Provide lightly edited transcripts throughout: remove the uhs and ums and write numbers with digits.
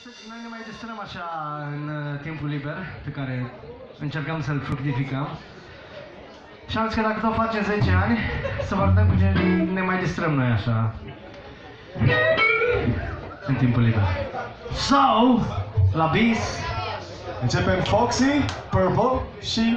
Noi ne mai distrăm așa în timpul liber pe care încercăm să-l fructificăm. Și am zis că dacă tot facem 10 ani, să vă arătăm cu ce ne mai distrăm noi așa în timpul liber. So, la bis începem Foxy, Purple și...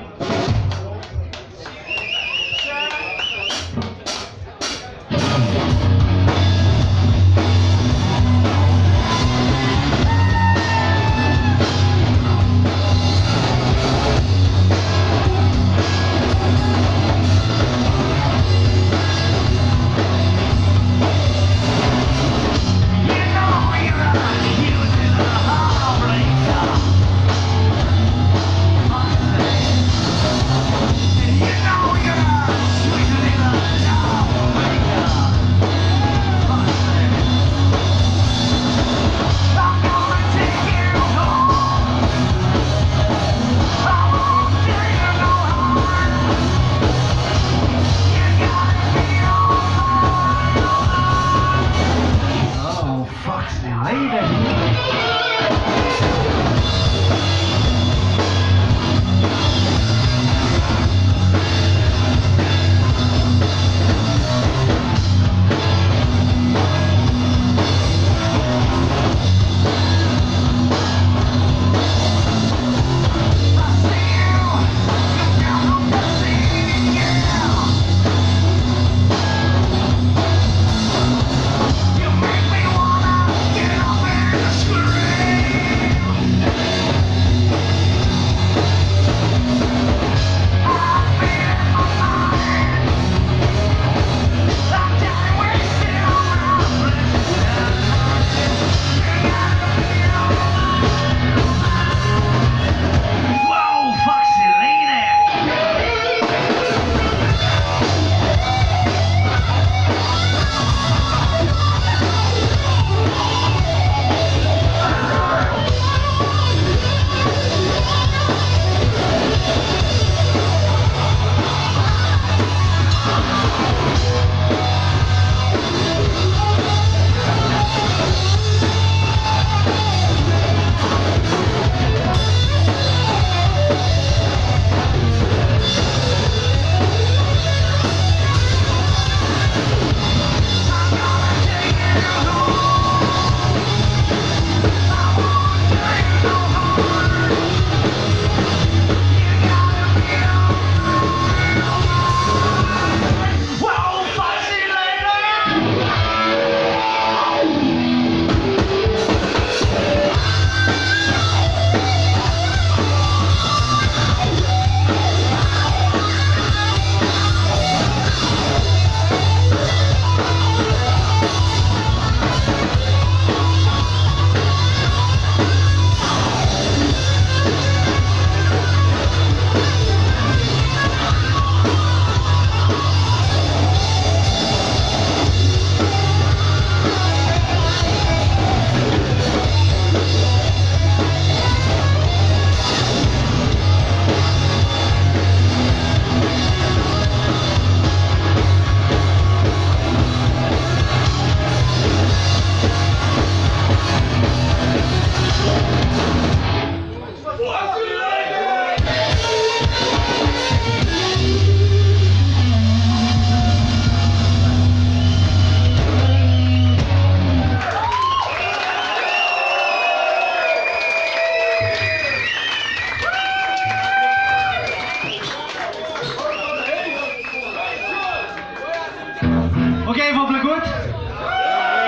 Ok, v-a plăcut?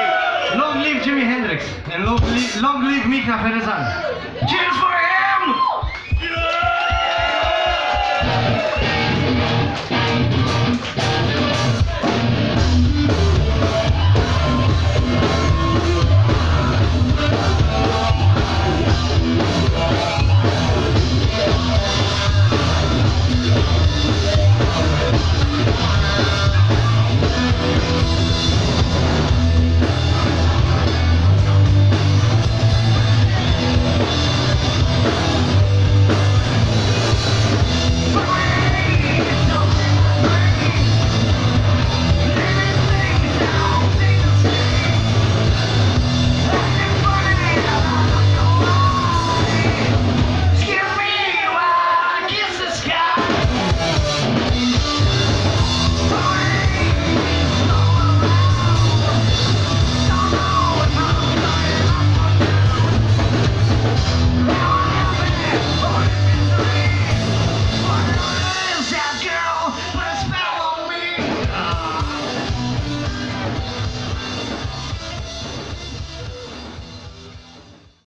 Long live Jimi Hendrix and long live Mica Ferezan. Cheers for him!